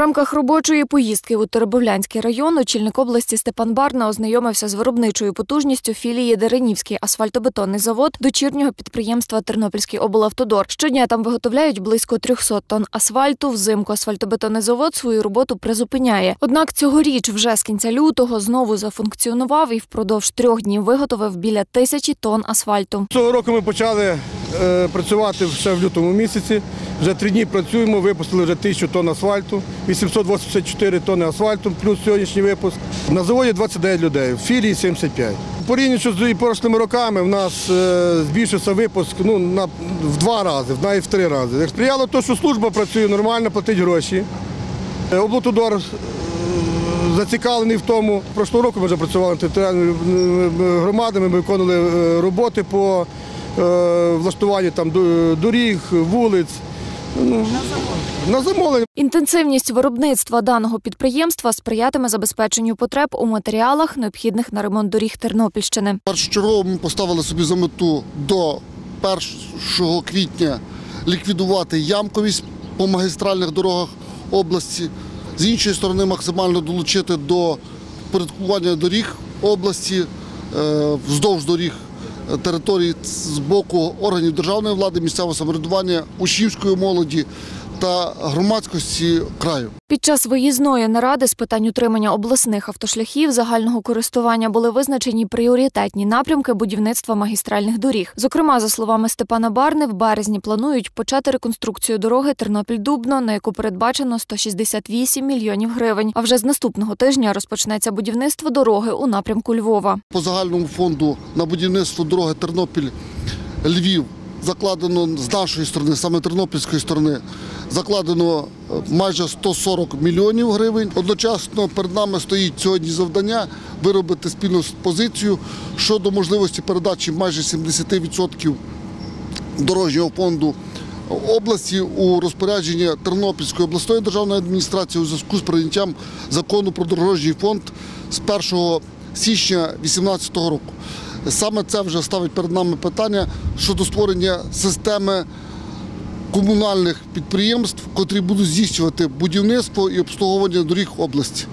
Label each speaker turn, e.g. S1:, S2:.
S1: рамках робочої поїздки у Теребовлянський район очільник області Степан Барна ознайомився з виробничою потужністю філії Деренівський асфальтобетонний завод дочірнього підприємства Тернопільський облавтодор. Щодня там виготовляють близько 300 тонн асфальту. Взимку асфальтобетонний завод свою роботу призупиняє. Однак цьогоріч вже з кінця лютого знову зафункціонував і впродовж 3 днів виготовив біля 1000 тонн асфальту.
S2: Цього року ми почали працювати ще в лютому місяці. Вже 3 дні працюємо, випустили вже 1000 тонн асфальту, 884 тонни асфальту, плюс сьогоднішній випуск. На заводі 29 людей, в філії 75. Порівняно з прошлими роками в нас збільшився випуск в 2 рази, навіть в 3 рази. Як сприяло те, що служба працює нормально, платить гроші. Облавтодор зацікавлений в тому. Прошлого року ми вже працювали територіальними громадами, ми виконували роботи по влаштуванню доріг, вулиць. На замовлення.
S1: Інтенсивність виробництва даного підприємства сприятиме забезпеченню потреб у матеріалах, необхідних на ремонт доріг Тернопільщини.
S3: Першочергово ми поставили собі за мету до 1 квітня ліквідувати ямковість по магістральних дорогах області. З іншої сторони, максимально долучити до впорядкування доріг області, вздовж доріг території з боку органів державної влади, місцевого самоврядування, учнівської молоді та громадськості краю.
S1: Під час виїзної наради з питань утримання обласних автошляхів загального користування були визначені пріоритетні напрямки будівництва магістральних доріг. Зокрема, за словами Степана Барни, в березні планують почати реконструкцію дороги Тернопіль-Дубно, на яку передбачено 168 мільйонів гривень. А вже з наступного тижня розпочнеться будівництво дороги у напрямку Львова.
S3: По загальному фонду на будівництво дороги Тернопіль-Львів закладено з нашої сторони, саме тернопільської сторони, закладено майже 140 мільйонів гривень. Одночасно перед нами стоїть сьогодні завдання виробити спільну позицію щодо можливості передачі майже 70% дорожнього фонду області у розпорядження Тернопільської обласної державної адміністрації у зв'язку з прийняттям закону про дорожній фонд з 1 січня 2018 року. Саме це вже ставить перед нами питання щодо створення системи комунальних підприємств, котрі будуть здійснювати будівництво і обслуговування доріг області.